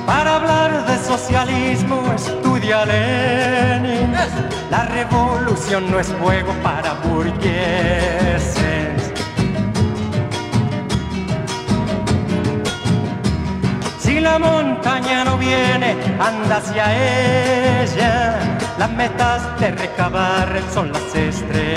Para hablar de socialismo estudia Lenin. La revolución no es juego para burgueses. Si la montaña no viene, anda hacia ella. Las metas de recabar son las estrellas.